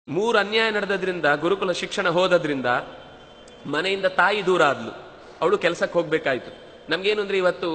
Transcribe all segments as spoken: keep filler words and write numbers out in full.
ಮೂರು ಅನ್ಯಾಯ ನಡೆದ್ರಿಂದ ಗುರುಕುಲ ಶಿಕ್ಷಣ ಹೋದ್ರಿಂದ ಮನೆಯಿಂದ ತಾಯಿ ದೂರ ಆದ್ಲು, ಅವಳು ಕೆಲಸಕ್ಕೆ ಹೋಗ್ಬೇಕಾಯ್ತು. ನಮ್ಗೇನು ಅಂದ್ರೆ ಇವತ್ತು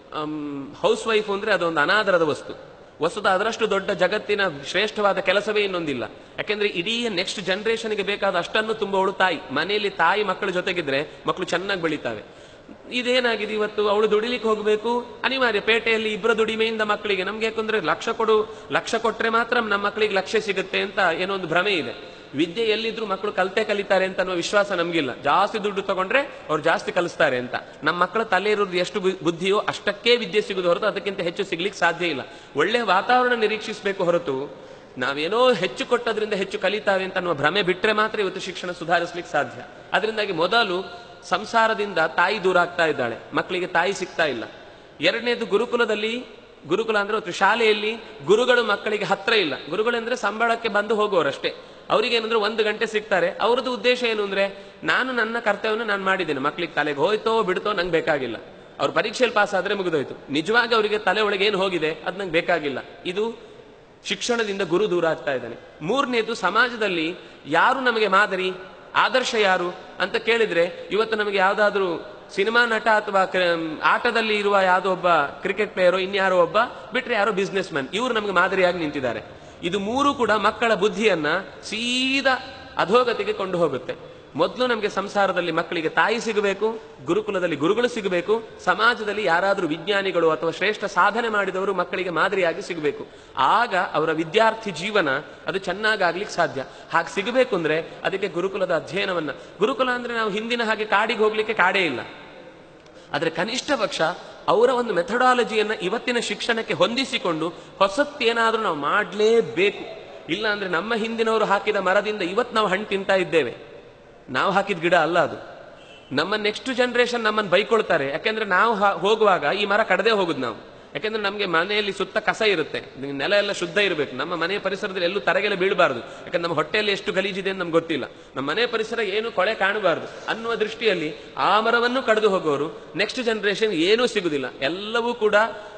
ಹೌಸ್ ವೈಫ್ ಅಂದ್ರೆ ಅದೊಂದು ಅನಾದರದ ವಸ್ತು. ವಸ್ತುತ ಅದರಷ್ಟು ದೊಡ್ಡ ಜಗತ್ತಿನ ಶ್ರೇಷ್ಠವಾದ ಕೆಲಸವೇ ಇನ್ನೊಂದಿಲ್ಲ. ಯಾಕೆಂದ್ರೆ ಇಡೀ ನೆಕ್ಸ್ಟ್ ಜನರೇಷನ್ಗೆ ಬೇಕಾದ ಅಷ್ಟನ್ನು ತುಂಬವಳು ತಾಯಿ. ಮನೆಯಲ್ಲಿ ತಾಯಿ ಮಕ್ಕಳ ಜೊತೆಗಿದ್ರೆ ಮಕ್ಕಳು ಚೆನ್ನಾಗಿ ಬೆಳೀತಾವೆ. ಇದೇನಾಗಿದೆ ಇವತ್ತು, ಅವಳು ದುಡಿಲಿಕ್ಕೆ ಹೋಗ್ಬೇಕು, ಅನಿವಾರ್ಯ. ಪೇಟೆಯಲ್ಲಿ ಇಬ್ಬರ ದುಡಿಮೆಯಿಂದ ಮಕ್ಕಳಿಗೆ, ನಮ್ಗೆ ಯಾಕಂದ್ರೆ ಲಕ್ಷ ಕೊಡು ಲಕ್ಷ ಕೊಟ್ರೆ ಮಾತ್ರ ನಮ್ಮ ಮಕ್ಕಳಿಗೆ ಲಕ್ಷ್ಯ ಸಿಗುತ್ತೆ ಅಂತ ಏನೋ ಒಂದು ಭ್ರಮೆ ಇದೆ. ವಿದ್ಯೆ ಎಲ್ಲಿದ್ರು ಮಕ್ಕಳು ಕಲಿತೆ ಕಲಿತಾರೆ ಅಂತ ಅನ್ನೋ ವಿಶ್ವಾಸ ನಮ್ಗಿಲ್ಲ. ಜಾಸ್ತಿ ದುಡ್ಡು ತಗೊಂಡ್ರೆ ಅವ್ರು ಜಾಸ್ತಿ ಕಲಿಸ್ತಾರೆ ಅಂತ. ನಮ್ಮ ಮಕ್ಕಳ ತಲೆ ಇರೋದು ಎಷ್ಟು ಬುದ್ಧಿಯೋ ಅಷ್ಟಕ್ಕೆ ವಿದ್ಯೆ ಸಿಗುದು ಹೊರತು ಅದಕ್ಕಿಂತ ಹೆಚ್ಚು ಸಿಗ್ಲಿಕ್ಕೆ ಸಾಧ್ಯ ಇಲ್ಲ. ಒಳ್ಳೆ ವಾತಾವರಣ ನಿರೀಕ್ಷಿಸಬೇಕು ಹೊರತು ನಾವೇನೋ ಹೆಚ್ಚು ಕೊಟ್ಟದ್ರಿಂದ ಹೆಚ್ಚು ಕಲಿತಾವೆ ಅಂತ ಅನ್ನುವ ಭ್ರಮೆ ಬಿಟ್ರೆ ಮಾತ್ರ ಇವತ್ತು ಶಿಕ್ಷಣ ಸುಧಾರಿಸ್ಲಿಕ್ಕೆ ಸಾಧ್ಯ. ಅದರಿಂದಾಗಿ ಮೊದಲು ಸಂಸಾರದಿಂದ ತಾಯಿ ದೂರ ಆಗ್ತಾ ಇದ್ದಾಳೆ, ಮಕ್ಕಳಿಗೆ ತಾಯಿ ಸಿಗ್ತಾ ಇಲ್ಲ. ಎರಡನೇದು, ಗುರುಕುಲದಲ್ಲಿ, ಗುರುಕುಲ ಅಂದ್ರೆ ಒಂದು ಶಾಲೆಯಲ್ಲಿ ಗುರುಗಳು ಮಕ್ಕಳಿಗೆ ಹತ್ರ ಇಲ್ಲ. ಗುರುಗಳಂದ್ರೆ ಸಂಬಳಕ್ಕೆ ಬಂದು ಹೋಗೋರಷ್ಟೇ. ಅವ್ರಿಗೇನಂದ್ರೆ ಒಂದು ಗಂಟೆ ಸಿಗ್ತಾರೆ. ಅವ್ರದ್ದು ಉದ್ದೇಶ ಏನು ಅಂದ್ರೆ, ನಾನು ನನ್ನ ಕರ್ತವ್ಯವನ್ನು ನಾನು ಮಾಡಿದ್ದೇನೆ, ಮಕ್ಕಳಿಗೆ ತಲೆಗೆ ಹೋಯ್ತೋ ಬಿಡ್ತೋ ನಂಗೆ ಬೇಕಾಗಿಲ್ಲ, ಅವ್ರ ಪರೀಕ್ಷೆಯಲ್ಲಿ ಪಾಸ್ ಆದ್ರೆ ಮುಗಿದೋಯ್ತು. ನಿಜವಾಗಿ ಅವರಿಗೆ ತಲೆ ಒಳಗೆ ಏನು ಹೋಗಿದೆ ಅದು ನಂಗೆ ಬೇಕಾಗಿಲ್ಲ. ಇದು ಶಿಕ್ಷಣದಿಂದ ಗುರು ದೂರ ಆಗ್ತಾ ಇದ್ದಾನೆ. ಮೂರನೇದು, ಸಮಾಜದಲ್ಲಿ ಯಾರು ನಮಗೆ ಮಾದರಿ, ಆದರ್ಶ ಯಾರು ಅಂತ ಕೇಳಿದ್ರೆ ಇವತ್ತು ನಮಗೆ ಯಾವ್ದಾದ್ರು ಸಿನಿಮಾ ನಟ ಅಥವಾ ಆಟದಲ್ಲಿ ಇರುವ ಯಾವುದೋ ಒಬ್ಬ ಕ್ರಿಕೆಟ್ ಪ್ಲೇಯರೋ ಇನ್ಯಾರೋ ಒಬ್ಬ ಬಿಟ್ರೆ ಯಾರೋ ಬಿಸ್ನೆಸ್ ಮ್ಯಾನ್, ಇವರು ನಮಗೆ ಮಾದರಿಯಾಗಿ ನಿಂತಿದ್ದಾರೆ. ಇದು ಮೂರು ಕೂಡ ಮಕ್ಕಳ ಬುದ್ಧಿಯನ್ನ ಸೀದಾ ಅಧೋಗತಿಗೆ ಕೊಂಡು ಹೋಗುತ್ತೆ. ಮೊದಲು ನಮಗೆ ಸಂಸಾರದಲ್ಲಿ ಮಕ್ಕಳಿಗೆ ತಾಯಿ ಸಿಗಬೇಕು, ಗುರುಕುಲದಲ್ಲಿ ಗುರುಗಳು ಸಿಗಬೇಕು, ಸಮಾಜದಲ್ಲಿ ಯಾರಾದರೂ ವಿಜ್ಞಾನಿಗಳು ಅಥವಾ ಶ್ರೇಷ್ಠ ಸಾಧನೆ ಮಾಡಿದವರು ಮಕ್ಕಳಿಗೆ ಮಾದರಿಯಾಗಿ ಸಿಗಬೇಕು. ಆಗ ಅವರ ವಿದ್ಯಾರ್ಥಿ ಜೀವನ ಅದು ಚೆನ್ನಾಗಾಗ್ಲಿಕ್ಕೆ ಸಾಧ್ಯ. ಹಾಗೆ ಸಿಗಬೇಕು ಅಂದ್ರೆ ಅದಕ್ಕೆ ಗುರುಕುಲದ ಅಧ್ಯಯನವನ್ನ, ಗುರುಕುಲ ಅಂದ್ರೆ ನಾವು ಹಿಂದಿನ ಹಾಗೆ ಕಾಡಿಗೆ ಹೋಗ್ಲಿಕ್ಕೆ ಕಾಡೇ ಇಲ್ಲ, ಆದ್ರೆ ಕನಿಷ್ಠ ಪಕ್ಷ ಅವರ ಒಂದು ಮೆಥಡಾಲಜಿಯನ್ನ ಇವತ್ತಿನ ಶಿಕ್ಷಣಕ್ಕೆ ಹೊಂದಿಸಿಕೊಂಡು ಹೊಸತ್ತೇನಾದ್ರೂ ನಾವು ಮಾಡಲೇಬೇಕು. ಇಲ್ಲ ಅಂದ್ರೆ ನಮ್ಮ ಹಿಂದಿನವರು ಹಾಕಿದ ಮರದಿಂದ ಇವತ್ತು ನಾವು ಹಣ್ಣು ತಿಂತಾ ಇದ್ದೇವೆ. ನಾವು ಹಾಕಿದ ಗಿಡ ಅಲ್ಲ ಅದು. ನಮ್ಮ ನೆಕ್ಸ್ಟ್ ಜನರೇಷನ್ ನಮ್ಮನ್ನು ಬೈಕೊಳ್ತಾರೆ. ಯಾಕೆಂದ್ರೆ ನಾವು ಹೋಗುವಾಗ ಈ ಮರ ಕಡದೆ ಹೋಗುದು ನಾವು. ಯಾಕೆಂದ್ರೆ ನಮಗೆ ಮನೆಯಲ್ಲಿ ಸುತ್ತ ಕಸ ಇರುತ್ತೆ, ನೆಲ ಎಲ್ಲ ಶುದ್ಧ ಇರಬೇಕು. ನಮ್ಮ ಮನೆಯ ಪರಿಸರದಲ್ಲಿ ಎಲ್ಲೂ ತರಗೆಲ್ಲ ಬೀಳಬಾರ್ದು. ಯಾಕಂದ್ರೆ ನಮ್ಮ ಹೊಟ್ಟೆಯಲ್ಲಿ ಎಷ್ಟು ಗಲೀಜಿದೆ ಅಂತ ನಮ್ಗೆ ಗೊತ್ತಿಲ್ಲ. ನಮ್ಮ ಮನೆ ಪರಿಸರ ಏನು ಕೊಳೆ ಕಾಣಬಾರ್ದು ಅನ್ನುವ ದೃಷ್ಟಿಯಲ್ಲಿ ಆ ಮರವನ್ನು ಕಡಿದು ಹೋಗೋರು ನೆಕ್ಸ್ಟ್ ಜನರೇಷನ್ ಏನೂ ಸಿಗುದಿಲ್ಲ. ಎಲ್ಲವೂ ಕೂಡ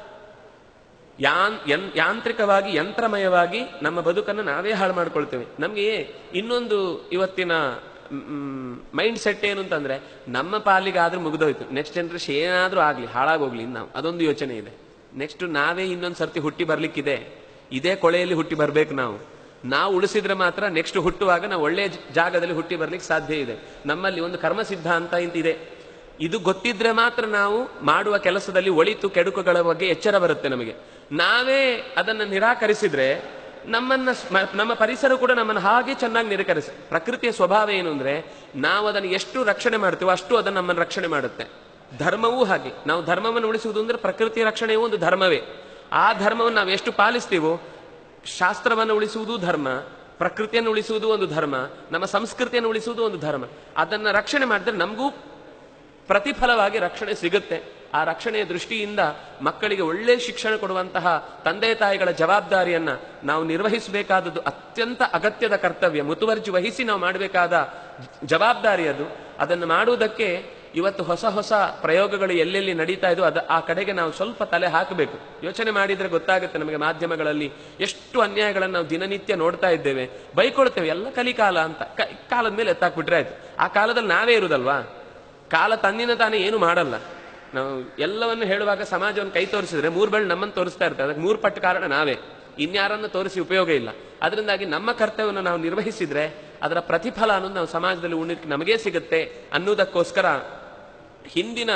ಯಾನ್ ಯಾಂತ್ರಿಕವಾಗಿ ಯಂತ್ರಮಯವಾಗಿ ನಮ್ಮ ಬದುಕನ್ನು ನಾವೇ ಹಾಳು ಮಾಡ್ಕೊಳ್ತೇವೆ. ನಮ್ಗೆ ಇನ್ನೊಂದು ಇವತ್ತಿನ ಮೈಂಡ್ ಸೆಟ್ ಏನು ಅಂತಂದ್ರೆ, ನಮ್ಮ ಪಾಲಿಗೆ ಆದ್ರೂ ಮುಗಿದೋಯ್ತು, ನೆಕ್ಸ್ಟ್ ಜನರೇಷನ್ ಏನಾದ್ರೂ ಆಗ್ಲಿ ಹಾಳಾಗೋಗ್ಲಿ ನಾವು, ಅದೊಂದು ಯೋಚನೆ ಇದೆ. ನೆಕ್ಸ್ಟ್ ನಾವೇ ಇನ್ನೊಂದು ಸರ್ತಿ ಹುಟ್ಟಿ ಬರ್ಲಿಕ್ಕಿದೆ, ಇದೇ ಕೊಳೆಯಲ್ಲಿ ಹುಟ್ಟಿ ಬರ್ಬೇಕು. ನಾವು ನಾವು ಉಳಿಸಿದ್ರೆ ಮಾತ್ರ ನೆಕ್ಸ್ಟ್ ಹುಟ್ಟುವಾಗ ನಾವು ಒಳ್ಳೆಯ ಜಾಗದಲ್ಲಿ ಹುಟ್ಟಿ ಬರ್ಲಿಕ್ಕೆ ಸಾಧ್ಯ ಇದೆ. ನಮ್ಮಲ್ಲಿ ಒಂದು ಕರ್ಮ ಸಿದ್ಧಾಂತ ಇಂತಿದೆ. ಇದು ಗೊತ್ತಿದ್ರೆ ಮಾತ್ರ ನಾವು ಮಾಡುವ ಕೆಲಸದಲ್ಲಿ ಒಳಿತು ಕೆಡುಕುಗಳ ಬಗ್ಗೆ ಎಚ್ಚರ ಬರುತ್ತೆ ನಮಗೆ. ನಾವೇ ಅದನ್ನು ನಿರಾಕರಿಸಿದ್ರೆ ನಮ್ಮನ್ನ ನಮ್ಮ ಪರಿಸರ ಕೂಡ ನಮ್ಮನ್ನು ಹಾಗೆ ಚೆನ್ನಾಗಿ ನಿರಾಕರಿಸಿ. ಪ್ರಕೃತಿಯ ಸ್ವಭಾವ ಏನು ಅಂದ್ರೆ, ನಾವು ಅದನ್ನು ಎಷ್ಟು ರಕ್ಷಣೆ ಮಾಡ್ತೀವೋ ಅಷ್ಟು ಅದನ್ನು ನಮ್ಮನ್ನು ರಕ್ಷಣೆ ಮಾಡುತ್ತೆ. ಧರ್ಮವೂ ಹಾಗೆ. ನಾವು ಧರ್ಮವನ್ನು ಉಳಿಸುವುದು ಅಂದ್ರೆ ಪ್ರಕೃತಿಯ ರಕ್ಷಣೆಯೂ ಒಂದು ಧರ್ಮವೇ. ಆ ಧರ್ಮವನ್ನು ನಾವು ಎಷ್ಟು ಪಾಲಿಸ್ತೀವೋ, ಶಾಸ್ತ್ರವನ್ನು ಉಳಿಸುವುದು ಧರ್ಮ, ಪ್ರಕೃತಿಯನ್ನು ಉಳಿಸುವುದು ಒಂದು ಧರ್ಮ, ನಮ್ಮ ಸಂಸ್ಕೃತಿಯನ್ನು ಉಳಿಸುವುದು ಒಂದು ಧರ್ಮ. ಅದನ್ನ ರಕ್ಷಣೆ ಮಾಡಿದ್ರೆ ನಮಗೂ ಪ್ರತಿಫಲವಾಗಿ ರಕ್ಷಣೆ ಸಿಗುತ್ತೆ. ಆ ರಕ್ಷಣೆಯ ದೃಷ್ಟಿಯಿಂದ ಮಕ್ಕಳಿಗೆ ಒಳ್ಳೆ ಶಿಕ್ಷಣ ಕೊಡುವಂತಹ ತಂದೆ ತಾಯಿಗಳ ಜವಾಬ್ದಾರಿಯನ್ನ ನಾವು ನಿರ್ವಹಿಸಬೇಕಾದದ್ದು ಅತ್ಯಂತ ಅಗತ್ಯದ ಕರ್ತವ್ಯ. ಮುತುವರ್ಜಿ ವಹಿಸಿ ನಾವು ಮಾಡಬೇಕಾದ ಜವಾಬ್ದಾರಿ ಅದು. ಅದನ್ನು ಮಾಡುವುದಕ್ಕೆ ಇವತ್ತು ಹೊಸ ಹೊಸ ಪ್ರಯೋಗಗಳು ಎಲ್ಲೆಲ್ಲಿ ನಡೀತಾ ಇದೋ ಅದ ಆ ಕಡೆಗೆ ನಾವು ಸ್ವಲ್ಪ ತಲೆ ಹಾಕಬೇಕು. ಯೋಚನೆ ಮಾಡಿದ್ರೆ ಗೊತ್ತಾಗುತ್ತೆ ನಮಗೆ. ಮಾಧ್ಯಮಗಳಲ್ಲಿ ಎಷ್ಟು ಅನ್ಯಾಯಗಳನ್ನು ನಾವು ದಿನನಿತ್ಯ ನೋಡ್ತಾ ಇದ್ದೇವೆ. ಬೈಕೊಳ್ತೇವೆ, ಎಲ್ಲ ಕಲಿಕಾಲ ಅಂತ. ಕಾಲದ ಮೇಲೆ ಎತ್ತಾಕ್ಬಿಟ್ರೆ ಆಯ್ತು. ಆ ಕಾಲದಲ್ಲಿ ನಾವೇ ಇರುದಲ್ವಾ. ಕಾಲ ತನ್ನಿನ ತಾನೇ ಏನು ಮಾಡಲ್ಲ. ನಾವು ಎಲ್ಲವನ್ನು ಹೇಳುವಾಗ ಸಮಾಜವನ್ನು ಕೈ ತೋರಿಸಿದ್ರೆ ಮೂರು ಬೆಳೆ ನಮ್ಮನ್ನು ತೋರಿಸ್ತಾ ಇರ್ತದೆ. ಅದಕ್ಕೆ ಮೂರು ಪಟ್ಟು ಕಾರಣ ನಾವೇ, ಇನ್ಯಾರನ್ನು ತೋರಿಸಿ ಉಪಯೋಗ ಇಲ್ಲ. ಅದರಿಂದಾಗಿ ನಮ್ಮ ಕರ್ತವ್ಯವನ್ನು ನಾವು ನಿರ್ವಹಿಸಿದ್ರೆ ಅದರ ಪ್ರತಿಫಲ ಅನ್ನೋದು ನಾವು ಸಮಾಜದಲ್ಲಿ ಉಣ್ಣಕ್ಕೆ ನಮಗೇ ಸಿಗುತ್ತೆ ಅನ್ನೋದಕ್ಕೋಸ್ಕರ ಹಿಂದಿನ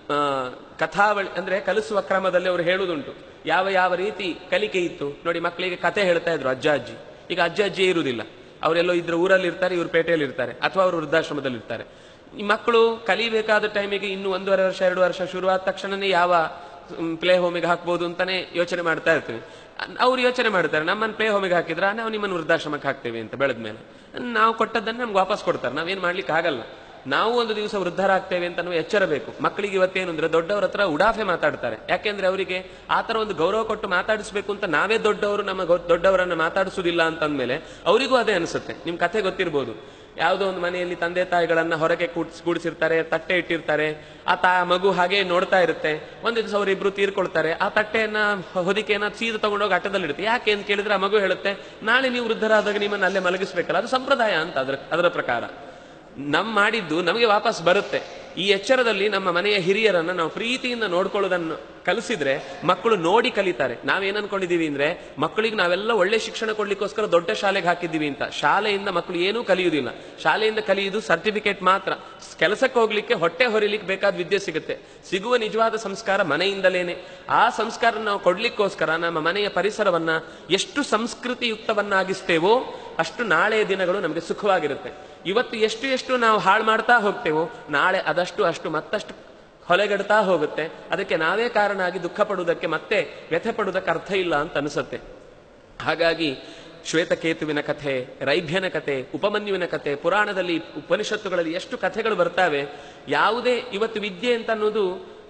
ಕಥಾವಳಿ ಅಂದ್ರೆ ಕಲಿಸುವ ಕ್ರಮದಲ್ಲಿ ಅವರು ಹೇಳುವುದುಂಟು. ಯಾವ ಯಾವ ರೀತಿ ಕಲಿಕೆ ಇತ್ತು ನೋಡಿ. ಮಕ್ಕಳಿಗೆ ಕಥೆ ಹೇಳ್ತಾ ಇದ್ರು ಅಜ್ಜ ಅಜ್ಜಿ. ಈಗ ಅಜ್ಜ ಅಜ್ಜಿ ಇರುವುದಿಲ್ಲ, ಅವರೆಲ್ಲೋ ಇದ್ರ ಊರಲ್ಲಿ ಇರ್ತಾರೆ, ಇವ್ರು ಪೇಟೆಯಲ್ಲಿ ಇರ್ತಾರೆ, ಅಥವಾ ಅವರು ವೃದ್ಧಾಶ್ರಮದಲ್ಲಿ ಇರ್ತಾರೆ. ಈ ಮಕ್ಕಳು ಕಲಿಬೇಕಾದ ಟೈಮಿಗೆ ಇನ್ನು ಒಂದೂವರೆ ವರ್ಷ ಎರಡು ವರ್ಷ ಶುರುವಾದ ತಕ್ಷಣನೇ ಯಾವ ಪ್ಲೇ ಹೋಮಿಗೆ ಹಾಕ್ಬೋದು ಅಂತಾನೆ ಯೋಚನೆ ಮಾಡ್ತಾ ಇರ್ತೀವಿ. ಅವ್ರು ಯೋಚನೆ ಮಾಡ್ತಾರೆ, ನಮ್ಮನ್ನು ಪ್ಲೇ ಹೋಮಿಗೆ ಹಾಕಿದ್ರ ನಾವು ನಿಮ್ಮನ್ನು ವೃದ್ಧಾಶ್ರಮಕ್ಕೆ ಹಾಕ್ತೇವೆ ಅಂತ. ಬೆಳೆದ ಮೇಲೆ ನಾವು ಕೊಟ್ಟದ್ದನ್ನು ನಮ್ಗೆ ವಾಪಸ್ ಕೊಡ್ತಾರೆ, ನಾವೇನ್ ಮಾಡ್ಲಿಕ್ಕೆ ಆಗಲ್ಲ. ನಾವು ಒಂದು ದಿವಸ ವೃದ್ಧರಾಗ್ತೇವೆ ಅಂತ ನಾವು ಎಚ್ಚರ ಬೇಕು. ಮಕ್ಕಳಿಗೆ ಇವತ್ತೇನು ಅಂದ್ರೆ ದೊಡ್ಡವರ ಹತ್ರ ಉಡಾಫೆ ಮಾತಾಡ್ತಾರೆ. ಯಾಕೆಂದ್ರೆ ಅವರಿಗೆ ಆತರ ಒಂದು ಗೌರವ ಕೊಟ್ಟು ಮಾತಾಡಿಸ್ಬೇಕು ಅಂತ ನಾವೇ ದೊಡ್ಡವರು ನಮ್ಮ ದೊಡ್ಡವರನ್ನ ಮಾತಾಡಿಸುವುದಿಲ್ಲ ಅಂತಂದ್ಮೇಲೆ ಅವರಿಗೂ ಅದೇ ಅನಿಸುತ್ತೆ. ನಿಮ್ ಕಥೆ ಗೊತ್ತಿರ್ಬೋದು, ಯಾವುದೋ ಒಂದು ಮನೆಯಲ್ಲಿ ತಂದೆ ತಾಯಿಗಳನ್ನ ಹೊರಗೆ ಕೂಡ್ಸ್ ಕೂಡಿಸಿರ್ತಾರೆ, ತಟ್ಟೆ ಇಟ್ಟಿರ್ತಾರೆ, ಆ ತಾ ಮಗು ಹಾಗೆ ನೋಡ್ತಾ ಇರುತ್ತೆ. ಒಂದ್ ದಿವಸ ಅವರಿಬ್ರು ತೀರ್ಕೊಳ್ತಾರೆ. ಆ ತಟ್ಟೆಯನ್ನ ಹೊದಿಕೆಯನ್ನ ಸೀದಾ ತಗೊಂಡೋಗಿ ಆಟದಲ್ಲಿ ಇಡುತ್ತೆ. ಯಾಕೆ ಅಂತ ಕೇಳಿದ್ರೆ ಆ ಮಗು ಹೇಳುತ್ತೆ, ನಾಳೆ ನೀವು ವೃದ್ಧರಾದಾಗ ನಿಮ್ಮನ್ನ ಅಲ್ಲೇ ಮಲಗಿಸ್ಬೇಕಲ್ಲ, ಅದು ಸಂಪ್ರದಾಯ ಅಂತ ಅದರ ಅದರ ಪ್ರಕಾರ. ನಮ್ ಮಾಡಿದ್ದು ನಮಗೆ ವಾಪಸ್ ಬರುತ್ತೆ. ಈ ಎಚ್ಚರದಲ್ಲಿ ನಮ್ಮ ಮನೆಯ ಹಿರಿಯರನ್ನ ನಾವು ಪ್ರೀತಿಯಿಂದ ನೋಡ್ಕೊಳ್ಳೋದನ್ನು ಕಲಿಸಿದ್ರೆ ಮಕ್ಕಳು ನೋಡಿ ಕಲಿತಾರೆ. ನಾವೇನ್ ಅನ್ಕೊಂಡಿದೀವಿ ಅಂದ್ರೆ ಮಕ್ಕಳಿಗೆ ನಾವೆಲ್ಲ ಒಳ್ಳೆ ಶಿಕ್ಷಣ ಕೊಡ್ಲಿಕ್ಕೋಸ್ಕರ ದೊಡ್ಡ ಶಾಲೆಗೆ ಹಾಕಿದ್ದೀವಿ ಅಂತ. ಶಾಲೆಯಿಂದ ಮಕ್ಕಳು ಏನೂ ಕಲಿಯುವುದಿಲ್ಲ. ಶಾಲೆಯಿಂದ ಕಲಿಯುವುದು ಸರ್ಟಿಫಿಕೇಟ್ ಮಾತ್ರ. ಕೆಲಸಕ್ಕೆ ಹೋಗ್ಲಿಕ್ಕೆ, ಹೊಟ್ಟೆ ಹೊರಿಲಿಕ್ಕೆ ಬೇಕಾದ ವಿದ್ಯೆ ಸಿಗುತ್ತೆ. ಸಿಗುವ ನಿಜವಾದ ಸಂಸ್ಕಾರ ಮನೆಯಿಂದಲೇನೆ. ಆ ಸಂಸ್ಕಾರ ನಾವು ಕೊಡ್ಲಿಕ್ಕೋಸ್ಕರ ನಮ್ಮ ಮನೆಯ ಪರಿಸರವನ್ನ ಎಷ್ಟು ಸಂಸ್ಕೃತಿಯುಕ್ತವನ್ನಾಗಿಸ್ತೇವೋ ಅಷ್ಟು ನಾಳೆಯ ದಿನಗಳು ನಮಗೆ ಸುಖವಾಗಿರುತ್ತೆ. ಇವತ್ತು ಎಷ್ಟು ಎಷ್ಟು ನಾವು ಹಾಳು ಮಾಡ್ತಾ ಹೋಗ್ತೇವೋ ನಾಳೆ ಅದಷ್ಟು ಅಷ್ಟು ಮತ್ತಷ್ಟು ಹೊಲೆಗಡ್ತಾ ಹೋಗುತ್ತೆ. ಅದಕ್ಕೆ ನಾವೇ ಕಾರಣ ಆಗಿ ದುಃಖ ಪಡುವುದಕ್ಕೆ, ಮತ್ತೆ ವ್ಯಥೆ ಪಡುವುದಕ್ಕೆ ಅರ್ಥ ಇಲ್ಲ ಅಂತ ಅನಿಸುತ್ತೆ. ಹಾಗಾಗಿ ಶ್ವೇತಕೇತುವಿನ ಕಥೆ, ರೈಭ್ಯನ ಕಥೆ, ಉಪಮನ್ಯುವಿನ ಕಥೆ, ಪುರಾಣದಲ್ಲಿ ಉಪನಿಷತ್ತುಗಳಲ್ಲಿ ಎಷ್ಟು ಕಥೆಗಳು ಬರ್ತಾವೆ. ಯಾವುದೇ ಇವತ್ತು ವಿದ್ಯೆ ಅಂತ ಅನ್ನೋದು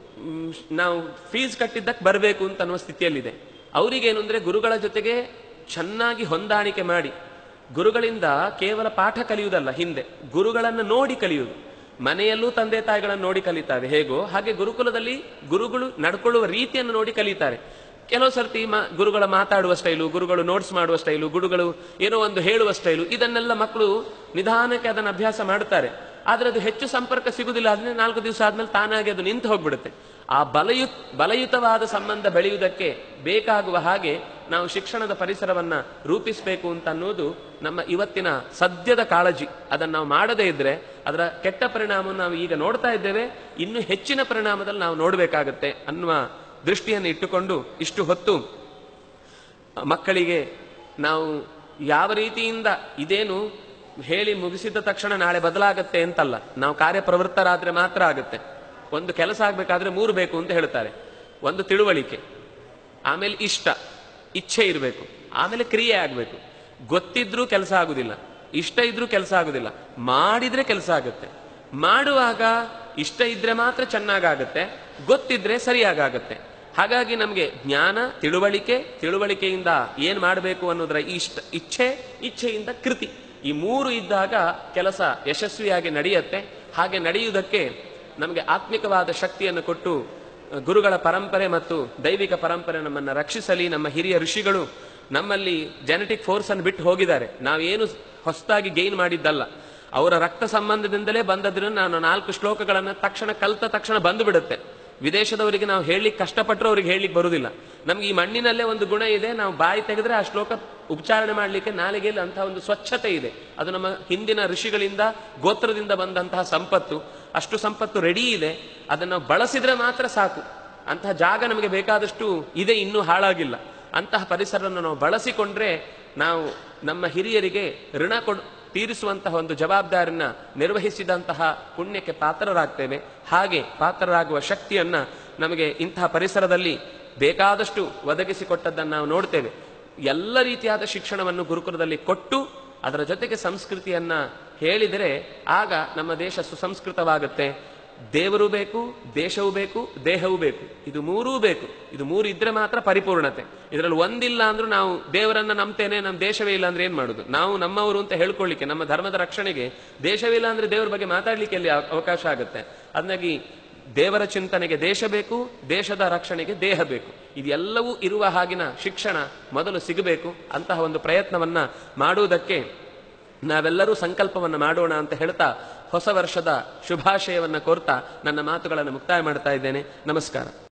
ನಾವು ಫೀಸ್ ಕಟ್ಟಿದ್ದಕ್ಕೆ ಬರಬೇಕು ಅಂತ ಅನ್ನುವ ಸ್ಥಿತಿಯಲ್ಲಿದೆ. ಅವರಿಗೇನು ಅಂದ್ರೆ ಗುರುಗಳ ಜೊತೆಗೆ ಚೆನ್ನಾಗಿ ಹೊಂದಾಣಿಕೆ ಮಾಡಿ, ಗುರುಗಳಿಂದ ಕೇವಲ ಪಾಠ ಕಲಿಯುವುದಲ್ಲ, ಹಿಂದೆ ಗುರುಗಳನ್ನು ನೋಡಿ ಕಲಿಯುವುದು. ಮನೆಯಲ್ಲೂ ತಂದೆ ತಾಯಿಗಳನ್ನು ನೋಡಿ ಕಲಿತಾರೆ ಹೇಗೋ ಹಾಗೆ ಗುರುಕುಲದಲ್ಲಿ ಗುರುಗಳು ನಡ್ಕೊಳ್ಳುವ ರೀತಿಯನ್ನು ನೋಡಿ ಕಲಿತಾರೆ. ಕೆಲವು ಸರ್ತಿ ಮಾ ಗುರುಗಳ ಮಾತಾಡುವ ಸ್ಟೈಲು, ಗುರುಗಳು ನೋಟ್ಸ್ ಮಾಡುವ ಸ್ಟೈಲು, ಗುರುಗಳು ಏನೋ ಒಂದು ಹೇಳುವ ಸ್ಟೈಲು, ಇದನ್ನೆಲ್ಲ ಮಕ್ಕಳು ನಿಧಾನಕ್ಕೆ ಅದನ್ನು ಅಭ್ಯಾಸ ಮಾಡ್ತಾರೆ. ಆದ್ರೆ ಅದು ಹೆಚ್ಚು ಸಂಪರ್ಕ ಸಿಗುದಿಲ್ಲ. ಆದ್ರೆ ನಾಲ್ಕು ದಿವಸ ಆದ್ಮೇಲೆ ತಾನಾಗಿ ಅದು ನಿಂತು ಹೋಗ್ಬಿಡುತ್ತೆ. ಆ ಬಲಯು ಬಲಯುತವಾದ ಸಂಬಂಧ ಬೆಳೆಯುವುದಕ್ಕೆ ಬೇಕಾಗುವ ಹಾಗೆ ನಾವು ಶಿಕ್ಷಣದ ಪರಿಸರವನ್ನ ರೂಪಿಸಬೇಕು ಅಂತ ಅನ್ನೋದು ನಮ್ಮ ಇವತ್ತಿನ ಸದ್ಯದ ಕಾಳಜಿ. ಅದನ್ನು ನಾವು ಮಾಡದೇ ಇದ್ರೆ ಅದರ ಕೆಟ್ಟ ಪರಿಣಾಮವನ್ನು ನಾವು ಈಗ ನೋಡ್ತಾ ಇದ್ದೇವೆ, ಇನ್ನು ಹೆಚ್ಚಿನ ಪರಿಣಾಮದಲ್ಲಿ ನಾವು ನೋಡಬೇಕಾಗತ್ತೆ ಅನ್ನುವ ದೃಷ್ಟಿಯನ್ನು ಇಟ್ಟುಕೊಂಡು ಇಷ್ಟು ಹೊತ್ತು ಮಕ್ಕಳಿಗೆ ನಾವು ಯಾವ ರೀತಿಯಿಂದ, ಇದೇನು ಹೇಳಿ ಮುಗಿಸಿದ ತಕ್ಷಣ ನಾಳೆ ಬದಲಾಗತ್ತೆ ಅಂತಲ್ಲ, ನಾವು ಕಾರ್ಯಪ್ರವೃತ್ತರಾದ್ರೆ ಮಾತ್ರ ಆಗುತ್ತೆ. ಒಂದು ಕೆಲಸ ಆಗ್ಬೇಕಾದ್ರೆ ಮೂರು ಬೇಕು ಅಂತ ಹೇಳ್ತಾರೆ. ಒಂದು ತಿಳುವಳಿಕೆ, ಆಮೇಲೆ ಇಷ್ಟ, ಇಚ್ಛೆ ಇರಬೇಕು, ಆಮೇಲೆ ಕ್ರಿಯೆ ಆಗ್ಬೇಕು. ಗೊತ್ತಿದ್ರೂ ಕೆಲಸ ಆಗುದಿಲ್ಲ, ಇಷ್ಟ ಇದ್ರೂ ಕೆಲಸ ಆಗುದಿಲ್ಲ, ಮಾಡಿದ್ರೆ ಕೆಲಸ ಆಗುತ್ತೆ. ಮಾಡುವಾಗ ಇಷ್ಟ ಇದ್ರೆ ಮಾತ್ರ ಚೆನ್ನಾಗಾಗತ್ತೆ, ಗೊತ್ತಿದ್ರೆ ಸರಿಯಾಗತ್ತೆ. ಹಾಗಾಗಿ ನಮಗೆ ಜ್ಞಾನ, ತಿಳುವಳಿಕೆ, ತಿಳುವಳಿಕೆಯಿಂದ ಏನ್ ಮಾಡಬೇಕು ಅನ್ನೋದರ ಇಷ್ಟ, ಇಚ್ಛೆ, ಇಚ್ಛೆಯಿಂದ ಕೃತಿ, ಈ ಮೂರು ಇದ್ದಾಗ ಕೆಲಸ ಯಶಸ್ವಿಯಾಗಿ ನಡೆಯುತ್ತೆ. ಹಾಗೆ ನಡೆಯುವುದಕ್ಕೆ ನಮಗೆ ಆತ್ಮಿಕವಾದ ಶಕ್ತಿಯನ್ನು ಕೊಟ್ಟು ಗುರುಗಳ ಪರಂಪರೆ ಮತ್ತು ದೈವಿಕ ಪರಂಪರೆ ನಮ್ಮನ್ನು ರಕ್ಷಿಸಲಿ. ನಮ್ಮ ಹಿರಿಯ ಋಷಿಗಳು ನಮ್ಮಲ್ಲಿ ಜೆನೆಟಿಕ್ ಫೋರ್ಸ್ ಅನ್ನು ಬಿಟ್ಟು ಹೋಗಿದ್ದಾರೆ. ನಾವೇನು ಹೊಸದಾಗಿ ಗೈನ್ ಮಾಡಿದ್ದಲ್ಲ, ಅವರ ರಕ್ತ ಸಂಬಂಧದಿಂದಲೇ ಬಂದದ್ರಿಂದ ನಾನು ನಾಲ್ಕು ಶ್ಲೋಕಗಳನ್ನು ತಕ್ಷಣ ಕಲ್ತ ತಕ್ಷಣ ಬಂದು ಬಿಡುತ್ತೆ. ವಿದೇಶದವರಿಗೆ ನಾವು ಹೇಳಲಿಕ್ಕೆ ಕಷ್ಟಪಟ್ಟರು ಅವ್ರಿಗೆ ಹೇಳಲಿಕ್ಕೆ ಬರುವುದಿಲ್ಲ. ನಮ್ಗೆ ಈ ಮಣ್ಣಿನಲ್ಲೇ ಒಂದು ಗುಣ ಇದೆ, ನಾವು ಬಾಯಿ ತೆಗೆದ್ರೆ ಆ ಶ್ಲೋಕ ಉಚ್ಚಾರಣೆ ಮಾಡಲಿಕ್ಕೆ ನಾಲಿಗೆಯಲ್ಲಿ ಅಂತಹ ಒಂದು ಸ್ವಚ್ಛತೆ ಇದೆ. ಅದು ನಮ್ಮ ಹಿಂದಿನ ಋಷಿಗಳಿಂದ ಗೋತ್ರದಿಂದ ಬಂದಂತಹ ಸಂಪತ್ತು. ಅಷ್ಟು ಸಂಪತ್ತು ರೆಡಿ ಇದೆ, ಅದನ್ನು ನಾವು ಬಳಸಿದ್ರೆ ಮಾತ್ರ ಸಾಕು. ಅಂತಹ ಜಾಗ ನಮಗೆ ಬೇಕಾದಷ್ಟು ಇದೆ, ಇನ್ನೂ ಹಾಳಾಗಿಲ್ಲ. ಅಂತಹ ಪರಿಸರವನ್ನು ನಾವು ಬಳಸಿಕೊಂಡ್ರೆ ನಾವು ನಮ್ಮ ಹಿರಿಯರಿಗೆ ಋಣ ಕೊಡ್ ತೀರಿಸುವಂತಹ ಒಂದು ಜವಾಬ್ದಾರಿಯನ್ನ ನಿರ್ವಹಿಸಿದಂತಹ ಪುಣ್ಯಕ್ಕೆ ಪಾತ್ರರಾಗ್ತೇವೆ. ಹಾಗೆ ಪಾತ್ರರಾಗುವ ಶಕ್ತಿಯನ್ನ ನಮಗೆ ಇಂತಹ ಪರಿಸರದಲ್ಲಿ ಬೇಕಾದಷ್ಟು ಒದಗಿಸಿಕೊಟ್ಟದ್ದನ್ನು ನಾವು ನೋಡ್ತೇವೆ. ಎಲ್ಲ ರೀತಿಯಾದ ಶಿಕ್ಷಣವನ್ನು ಗುರುಕುಲದಲ್ಲಿ ಕೊಟ್ಟು ಅದರ ಜೊತೆಗೆ ಸಂಸ್ಕೃತಿಯನ್ನ ಹೇಳಿದರೆ ಆಗ ನಮ್ಮ ದೇಶ ಸುಸಂಸ್ಕೃತವಾಗುತ್ತೆ. ದೇವರು ಬೇಕು, ದೇಶವೂ ಬೇಕು, ದೇಹವೂ ಬೇಕು, ಇದು ಮೂರೂ ಬೇಕು. ಇದು ಮೂರು ಇದ್ರೆ ಮಾತ್ರ ಪರಿಪೂರ್ಣತೆ. ಇದರಲ್ಲಿ ಒಂದಿಲ್ಲ ಅಂದ್ರೂ ನಾವು ದೇವರನ್ನ ನಂಬ್ತೇನೆ, ನಮ್ಮ ದೇಶವೇ ಇಲ್ಲ ಅಂದ್ರೆ ಏನ್ ಮಾಡುದು? ನಾವು ನಮ್ಮವರು ಅಂತ ಹೇಳ್ಕೊಳ್ಳಿಕ್ಕೆ, ನಮ್ಮ ಧರ್ಮದ ರಕ್ಷಣೆಗೆ ದೇಶವಿಲ್ಲ ಅಂದ್ರೆ ದೇವರ ಬಗ್ಗೆ ಮಾತಾಡ್ಲಿಕ್ಕೆ ಎಲ್ಲಿ ಅವಕಾಶ ಆಗುತ್ತೆ? ಅದನ್ನಾಗಿ ದೇವರ ಚಿಂತನೆಗೆ ದೇಶ ಬೇಕು, ದೇಶದ ರಕ್ಷಣೆಗೆ ದೇಹ ಬೇಕು. ಇದೆಲ್ಲವೂ ಇರುವ ಹಾಗಿನ ಶಿಕ್ಷಣ ಮೊದಲು ಸಿಗಬೇಕು. ಅಂತಹ ಒಂದು ಪ್ರಯತ್ನವನ್ನ ಮಾಡುವುದಕ್ಕೆ ನಾವೆಲ್ಲರೂ ಸಂಕಲ್ಪವನ್ನು ಮಾಡೋಣ ಅಂತ ಹೇಳ್ತಾ ಹೊಸ ವರ್ಷದ ಶುಭಾಶಯವನ್ನ ಕೋರ್ತಾ ನನ್ನ ಮಾತುಗಳನ್ನು ಮುಕ್ತಾಯ ಮಾಡ್ತಾ ಇದ್ದೇನೆ. ನಮಸ್ಕಾರ.